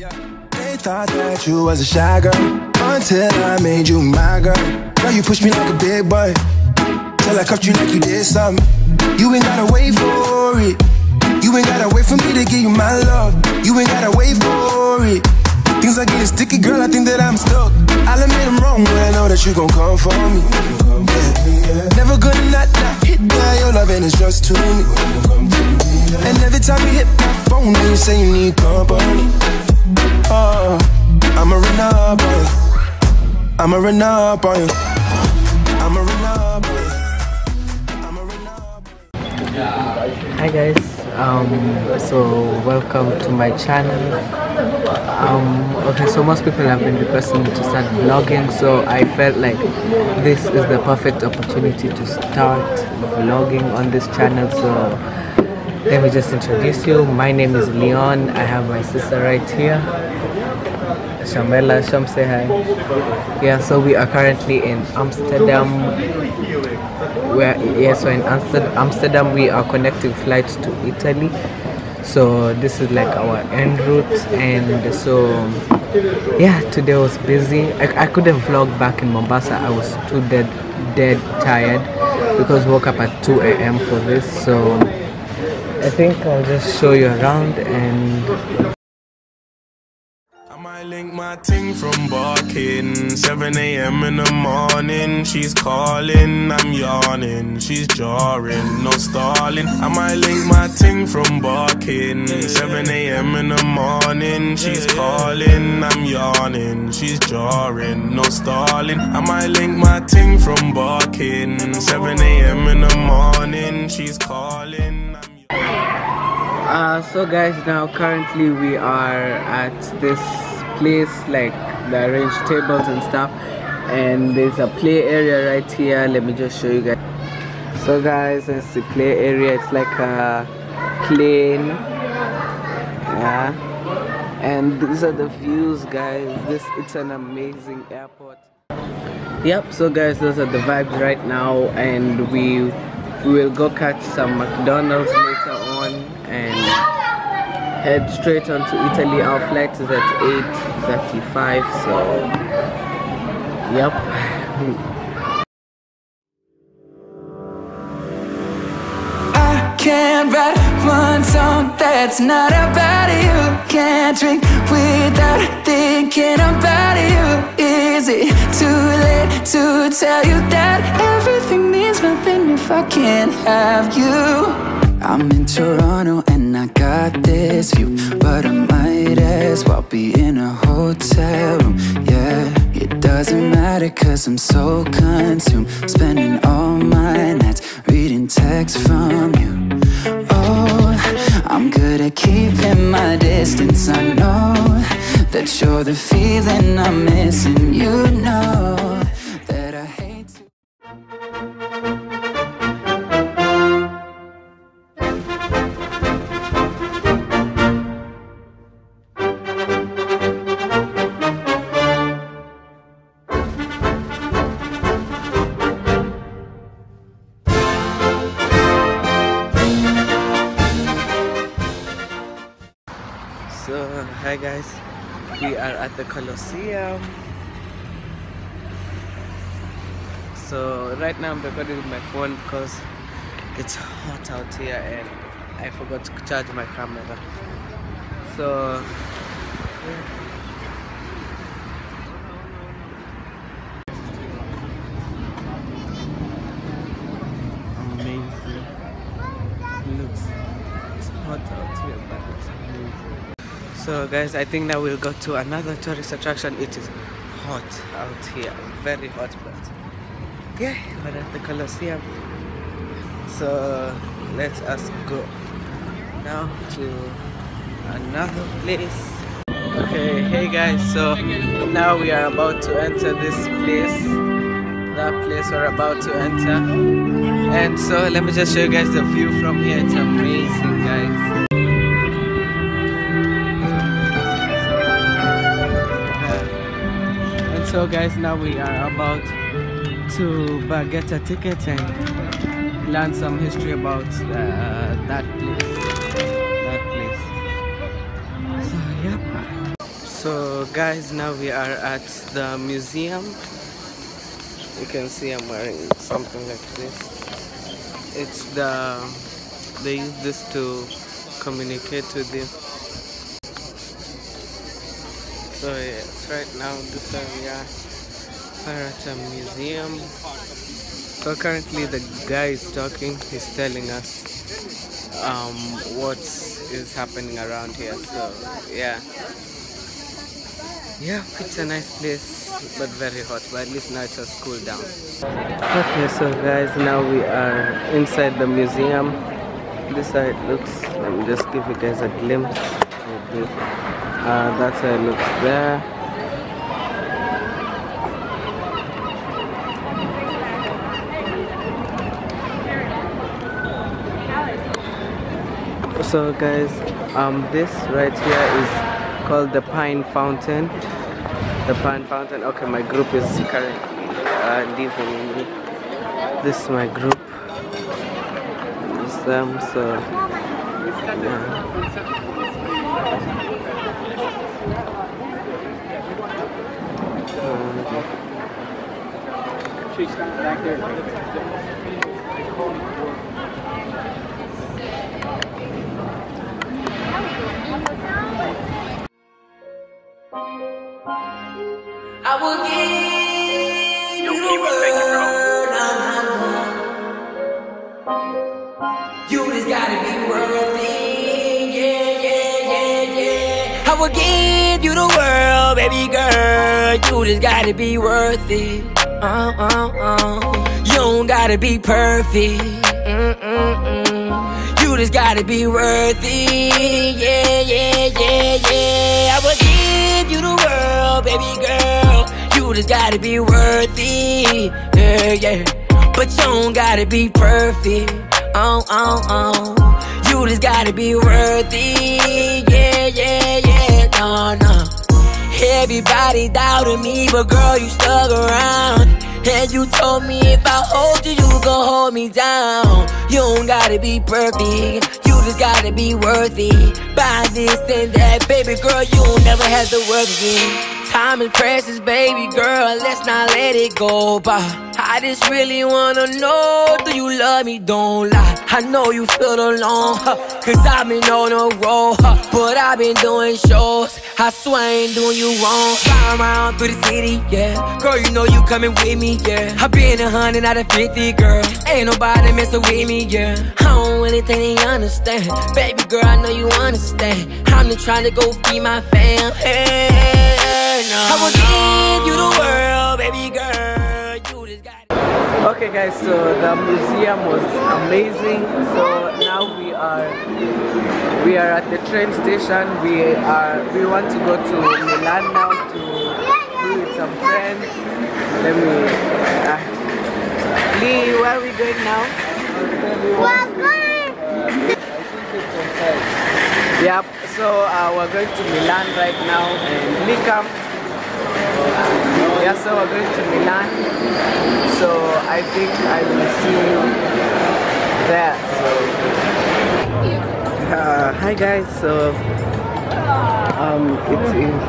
They thought that you was a shy girl until I made you my girl. Girl, you pushed me like a big boy till I cuffed you like you did something. You ain't gotta wait for it. You ain't gotta wait for me to give you my love. You ain't gotta wait for it. Things are getting sticky, girl, I think that I'm stuck. I'll admit I'm wrong, but I know that you gon' come for me. Never gonna not hit by your loving is just to me. And every time you hit my phone, then you say you need company. Oh, I'ma run up on you. I'ma run up on you. I'ma run up on you. I'ma run up on you. Hi guys, so welcome to my channel. Okay, so most people have been requesting me to start vlogging, so I felt like this is the perfect opportunity to start vlogging on this channel. So let me just introduce you. My name is Leon. I have my sister right here, Shamela. Sham, say hi. Yeah, so we are currently in Amsterdam. So in Amsterdam we are connecting flights to Italy. So this is like our en route, and so yeah, today was busy. I couldn't vlog back in Mombasa. I was too dead tired because woke up at 2 AM for this. So I think I'll just show you around. And I link my ting from barking 7 AM in the morning. She's calling, I'm yawning. She's jarring, no stalling. I might link my ting from barking 7 AM in the morning. She's calling, I'm yawning. She's jarring, no stalling. I might link my ting from barking 7 AM in the morning. She's calling, I'm so guys, now currently we are at this place, like the arranged tables and stuff, and there's a play area right here. Let me just show you guys. So guys, it's the play area. It's like a plane, yeah, and these are the views, guys. It's an amazing airport. Yep, so guys, those are the vibes right now, and we will go catch some McDonald's later on and head straight on to Italy. Our flight is at 8:35, so yep. I can't write one song that's not about you. Can't drink without thinking about you. Is it too late to tell you that everything means nothing if I can't have you? I'm in Toronto and I got this view, but I might as well be in a hotel room. Yeah, it doesn't matter cause I'm so consumed, spending all my nights reading texts from you. Oh, I'm good at keeping my distance. I know that you're the feeling I'm missing. You know that I hate to. So hi guys, we are at the Colosseum. So right now I'm recording with my phone because it's hot out here and I forgot to charge my camera. So amazing. Looks, it's hot out here, but it's amazing. So guys, I think now we'll go to another tourist attraction. It is hot out here, very hot, but yeah, we're at the Colosseum. So let us go now to another place. Okay, hey guys, so now we are about to enter this place, that place we're about to enter. And so let me just show you guys the view from here. It's amazing, guys. So guys, now we are about to get a ticket and learn some history about that place. So yep. So guys, now we are at the museum. You can see I'm wearing something like this. It's they use this to communicate with you. So yes, right now this we are at a museum. So currently the guy is talking. He's telling us what is happening around here. So yeah, it's a nice place, but very hot. But at least now it has cooled down. Okay, so guys, now we are inside the museum. This is how it looks. Let me just give you guys a glimpse of it. That's how it looks there. So guys, this right here is called the Pine Fountain. The Pine Fountain. Okay, my group is currently leaving me. This is my group. This is them. So yeah. She's standing back there. I will give you the world. You just gotta be worth it. Yeah. I will give you the world, baby girl. You just gotta be worth it. You don't gotta be perfect. You just gotta be worth it. Yeah. I will give you the world, baby girl. You just gotta be worth it. Yeah. But you don't gotta be perfect. You just gotta be worth it. Yeah. No. Everybody doubted me, but girl, you stuck around. And you told me if I hold you, you gon' hold me down. You don't gotta be perfect, you just gotta be worthy. Buy this and that, baby girl, you don't never have to work again. Time is precious, baby girl, let's not let it go by. I just really wanna know, do you love me? Don't lie. I know you feel alone, cause I've been on the road, but I've been doing shows. I swear I ain't doing you wrong. Fly around through the city, yeah. Girl, you know you coming with me, yeah. I been 100 out of 50, girl. Ain't nobody messing with me, yeah. I don't really think they understand. Baby girl, I know you understand. I'm just trying to go feed my fam. Hey, no, I will give you the world, baby girl. You just got it. Okay guys, so the museum was amazing. So now we are at the train station. We want to go to Milan now to be with some friends. Let me Lee, where are we going now? Yep, so we're going to Milan right now, and Lee come. Yeah, so we're going to Milan. So I think I will see you there. So hi guys. So it is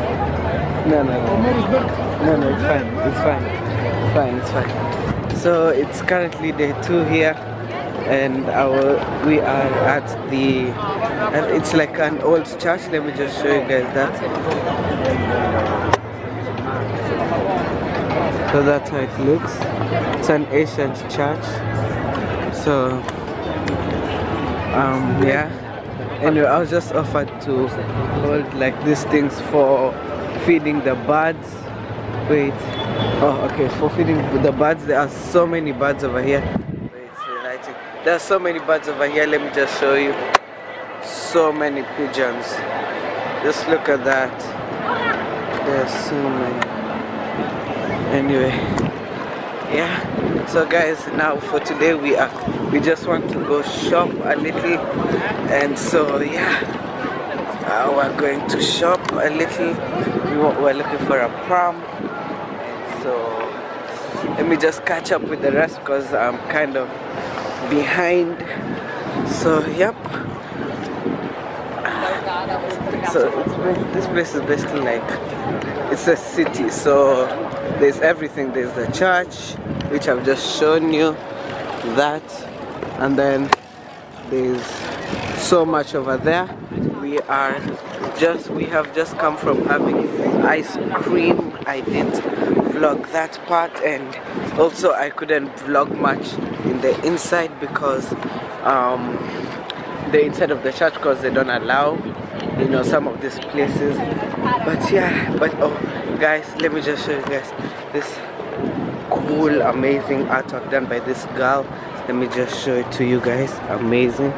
no, it's fine. So it's currently day 2 here, and we are at it's like an old church. Let me just show you guys that. So that's how it looks. It's an ancient church. So yeah. Anyway, I was just offered to hold like these things for feeding the birds. Wait. Oh, okay. For feeding the birds. There are so many birds over here. Wait, lighting. There are so many birds over here. Let me just show you. So many pigeons. Just look at that. There are so many. Anyway, yeah. So guys, now for today we just want to go shop a little, and so yeah, we're going to shop a little. We're looking for a pram, and so let me just catch up with the rest because I'm kind of behind. So yep. So this place is basically like, it's a city, so there's everything. There's the church, which I've just shown you, that, and then there's so much over there. We have just come from having ice cream. I didn't vlog that part, and also I couldn't vlog much in the inside because the inside of the church, because they don't allow, you know, some of these places. But yeah, oh guys, let me just show you guys this cool, amazing artwork done by this girl. Let me just show it to you guys. Amazing.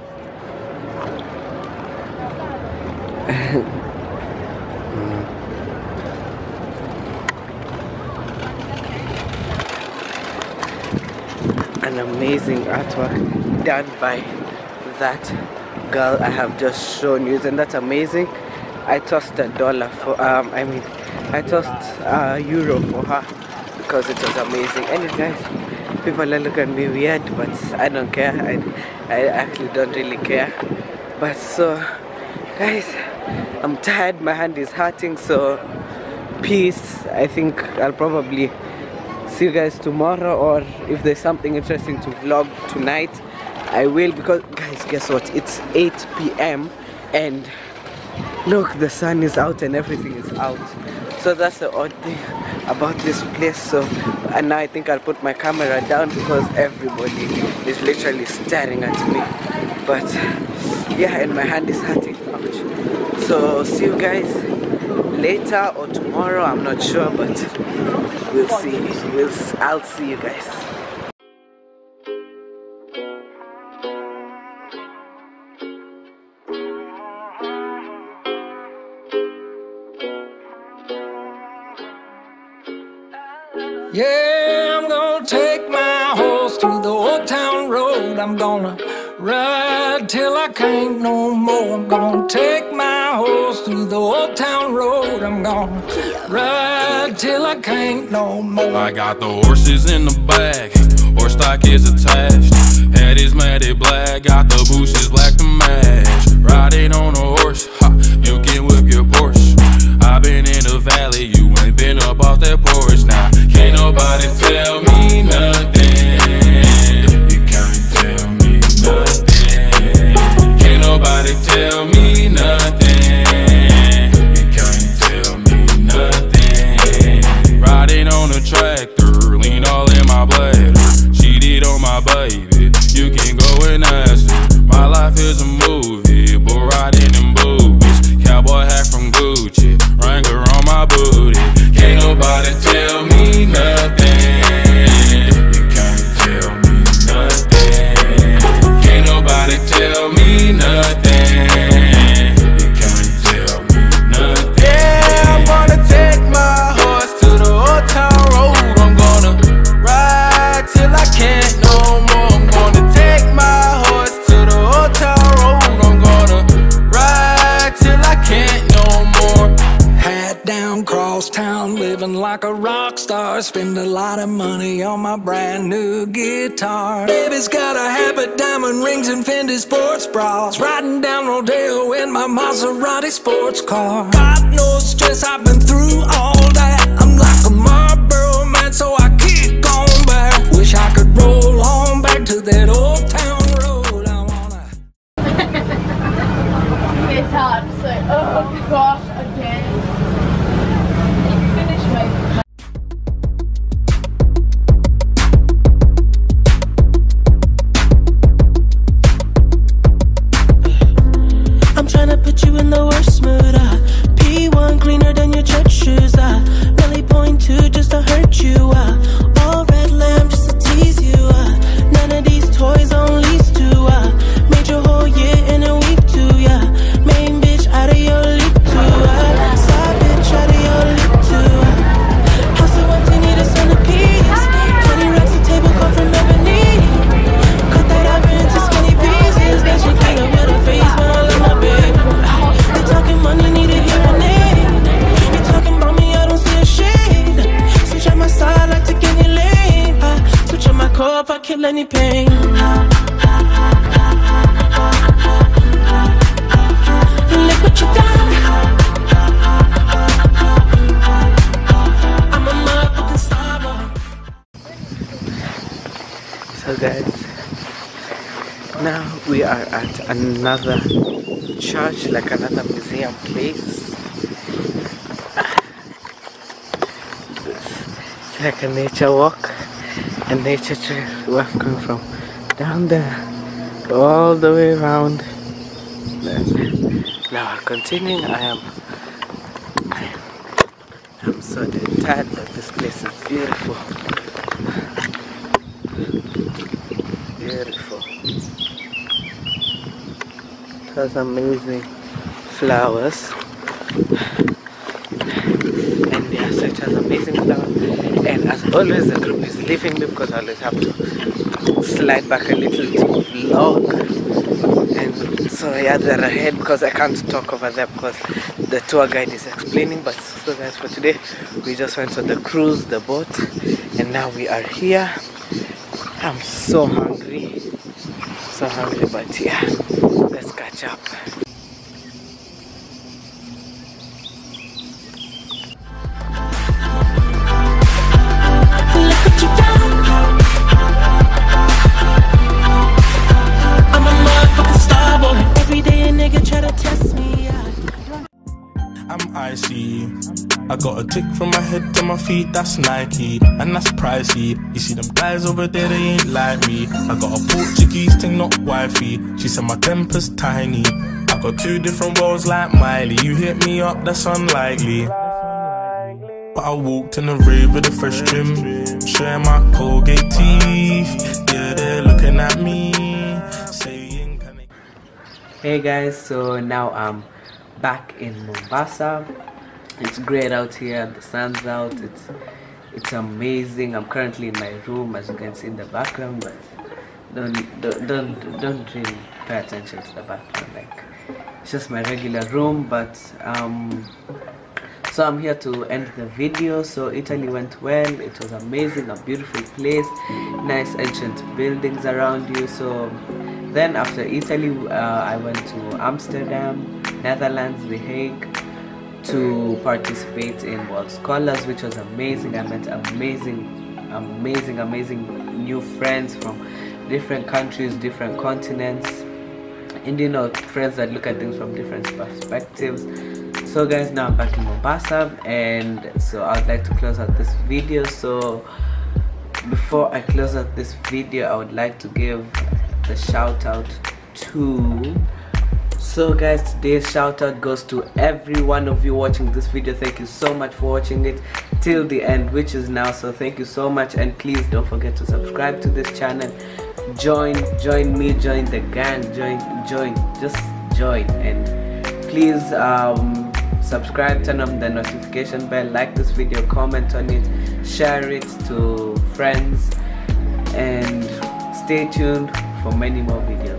An amazing artwork done by that girl I have just shown you, and that's amazing. I tossed $1 for I tossed €1 for her because it was amazing. Anyway guys, people are looking at me weird, but I don't care. I actually don't really care. But so guys, I'm tired, my hand is hurting, so peace. I think I'll probably see you guys tomorrow, or if there's something interesting to vlog tonight, I will, because guys, guess what, it's 8 p.m. and look, the sun is out and everything is out. So that's the odd thing about this place. So, and now I think I'll put my camera down because everybody is literally staring at me. But yeah, and my hand is hurting. Ouch. So see you guys later or tomorrow, I'm not sure, but we'll see. I'll see you guys. Yeah, I'm gonna take my horse to the old town road. I'm gonna ride till I can't no more. I'm gonna take my horse to the old town road. I'm gonna ride till I can't no more. I got the horses in the back, horse stock is attached. Head is matted black, got the bushes black to match. Riding on a horse, ha, you can whip your Porsche. I've been in the valley, you ain't been up off that porch. Now, can't nobody tell me nothing. You can't tell me nothing. Can't nobody tell me nothing. You can't tell me nothing. Riding on a tractor, lean all in my bladder. Cheated on my baby, you can go and ask her. My life is a movie, but riding in boobies. Cowboy hat from Gucci, Wrangler on my booty. Can't nobody tell me nothing. You can't tell me nothing. Can't nobody tell me nothing. You can't tell me nothing. Yeah, I'm gonna take my horse to the old town road. I'm gonna ride till I can't no more. I'm gonna take my horse to the old town road. I'm gonna ride till I can't no more. Hat down, cross town, living like a rock star. Spend a lot of money on my brand new guitar. Baby's got a habit, diamond rings and Fendi sports bras. Riding down Rodeo in my Maserati sports car. Got no stress, I've been through all that. I'm like a Marlboro man, so I kick on back. Wish I could roll on back to that old town road. I wanna. It's hard. It's like, oh gosh, again. Finish my. I'm tryna put you in the worst mood. P1 cleaner than your church shoes. Really point to just to hurt you. All red lamb just to tease you. None of these toys on lease to. Made your whole year in a week too. Yeah, main bitch out of your league too. Side bitch out of your league too. House so empty, need a centerpiece. 20 racks a table come from ebony. Cut that ever into skinny pieces. Then she clean up with her face when I love my baby. They talking money, need a hearing aid. You talking about me, I don't see a shade. Switch on my side, I take any lane. Switch on my core if I kill any pain. Look what you done. are at another church, like another museum place. It's like a nature walk, a nature trail. We're coming from down there all the way around. Then now continuing. I'm so dead tired, but this place is beautiful. Beautiful. It has amazing flowers. And yeah, so it has amazing flowers. And as always, the group is leaving me because I always have to slide back a little to vlog. And so yeah, they're ahead because I can't talk over there because the tour guide is explaining. But so guys, for today we just went on the cruise, the boat, and now we are here. I'm so hungry, but yeah, let's catch up. I'm icy. I got a tick from my head to my feet, that's Nike, and that's pricey. You see them guys over there, they ain't like me. I got a Portuguese thing, not wifey. She said my temper's tiny. I got 2 different roles like Miley. You hit me up, that's unlikely. But I walked in the rave with a fresh trim, showing my Colgate teeth. Yeah, they're looking at me, saying, Hey guys, so now I'm back in Mombasa. It's great out here, the sun's out, it's amazing. I'm currently in my room, as you can see in the background, but don't really pay attention to the background. Like, it's just my regular room. But so I'm here to end the video. So Italy went well, it was amazing, a beautiful place, nice ancient buildings around you. So then after Italy, I went to Amsterdam, Netherlands, The Hague, to participate in World Scholars, which was amazing. I met amazing new friends from different countries, different continents, and you know, friends that look at things from different perspectives. So guys, now I'm back in Mombasa, and so I'd like to close out this video. So before I close out this video, I would like to give the shout out to, so guys, today's shout out goes to every one of you watching this video. Thank you so much for watching it till the end, which is now. So thank you so much, and please don't forget to subscribe to this channel. Join me, join the gang, just join, and please subscribe, turn on the notification bell, like this video, comment on it, share it to friends, and stay tuned for many more videos.